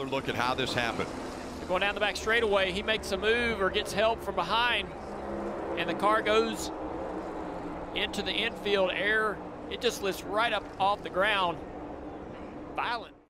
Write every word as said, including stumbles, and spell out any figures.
another look at how this happened. Going down the back straightaway, he makes a move or gets help from behind, and the car goes into the infield air. It just lifts right up off the ground. Violent.